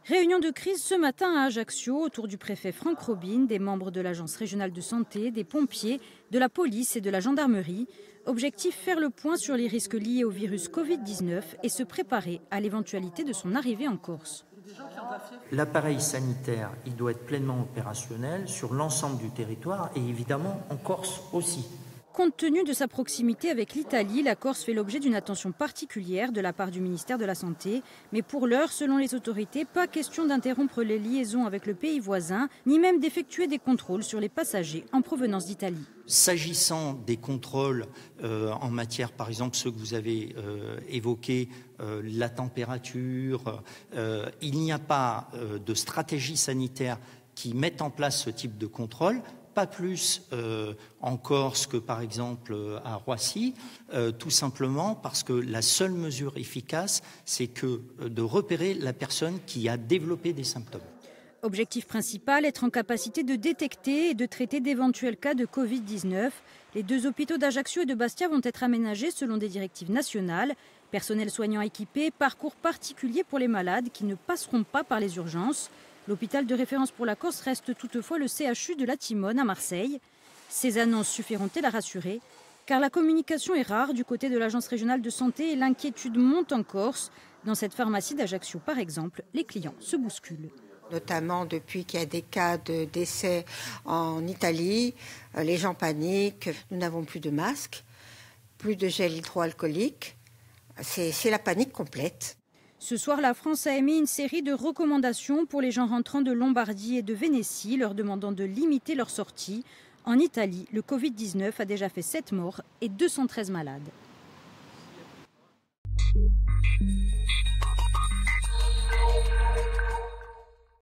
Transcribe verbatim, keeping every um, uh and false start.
Réunion de crise ce matin à Ajaccio autour du préfet Franck Robine, des membres de l'agence régionale de santé, des pompiers, de la police et de la gendarmerie. Objectif, faire le point sur les risques liés au virus Covid dix-neuf et se préparer à l'éventualité de son arrivée en Corse. L'appareil sanitaire, il doit être pleinement opérationnel sur l'ensemble du territoire et évidemment en Corse aussi. Compte tenu de sa proximité avec l'Italie, la Corse fait l'objet d'une attention particulière de la part du ministère de la Santé. Mais pour l'heure, selon les autorités, pas question d'interrompre les liaisons avec le pays voisin, ni même d'effectuer des contrôles sur les passagers en provenance d'Italie. S'agissant des contrôles euh, en matière, par exemple, ceux que vous avez euh, évoqués, euh, la température, euh, il n'y a pas euh, de stratégie sanitaire qui mette en place ce type de contrôle. Pas plus euh, en Corse que par exemple à Roissy, euh, tout simplement parce que la seule mesure efficace, c'est que euh, de repérer la personne qui a développé des symptômes. Objectif principal, être en capacité de détecter et de traiter d'éventuels cas de Covid dix-neuf. Les deux hôpitaux d'Ajaccio et de Bastia vont être aménagés selon des directives nationales. Personnel soignant équipé, parcours particulier pour les malades qui ne passeront pas par les urgences. L'hôpital de référence pour la Corse reste toutefois le C H U de la Timone à Marseille. Ces annonces suffiront-elles à rassurer? Car la communication est rare du côté de l'agence régionale de santé et l'inquiétude monte en Corse. Dans cette pharmacie d'Ajaccio, par exemple, les clients se bousculent. Notamment depuis qu'il y a des cas de décès en Italie, les gens paniquent. Nous n'avons plus de masques, plus de gel hydroalcoolique. C'est, c'est la panique complète. Ce soir, la France a émis une série de recommandations pour les gens rentrant de Lombardie et de Vénétie, leur demandant de limiter leur sortie. En Italie, le Covid dix-neuf a déjà fait sept morts et deux cent treize malades.